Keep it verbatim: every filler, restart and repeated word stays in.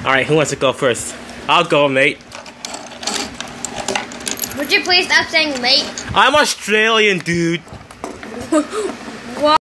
Alright, who wants to go first? I'll go, mate. Would you please stop saying mate? I'm Australian, dude. What?